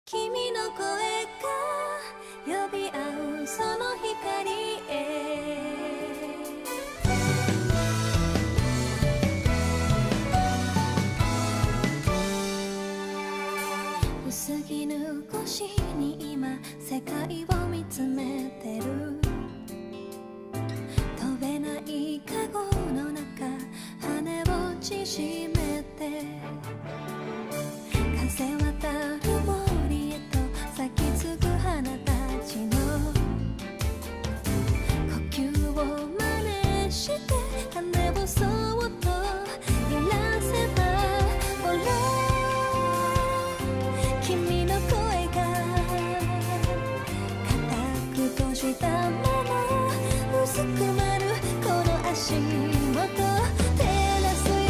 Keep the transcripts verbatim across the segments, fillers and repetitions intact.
君の声が呼び合うその光へ薄絹越しに今世界を見つめてる飛べないカゴの中羽を縮めて風渡る森へと咲き継ぐ花たちの呼吸を真似して羽をそっと揺らせばほら君の声が固く閉じたまま薄くなるこの足元照らすよ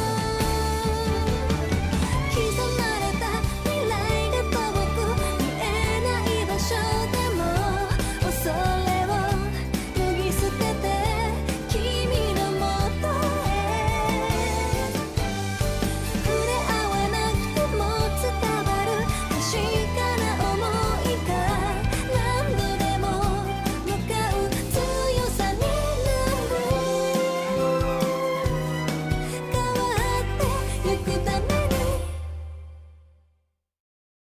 刻まれた未来が遠く見えない場所でも恐れを脱ぎ捨てて君のもとへ触れ合わなくても伝わる確